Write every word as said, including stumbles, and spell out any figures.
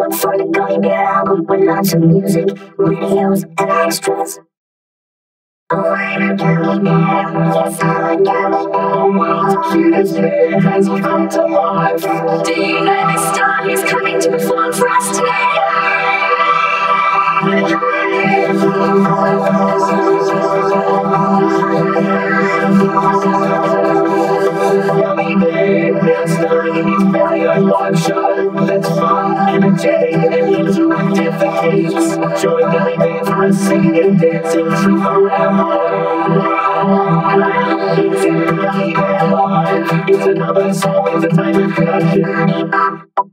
Look for the Gummy Bear album with lots of music, videos, and extras. Oh, I'm a gummy bear, yes, I'm a gummy bear. The world's cutest kid has come to life. Do you know this star is coming to perform for us today? Gummy Bear, now starring in his very own live show. That's fun, energetic, and interactive for kids. Join Gummy Bear for a singing and dancing trip around. It's Gummy Bear Live. It's another soul entertainment production.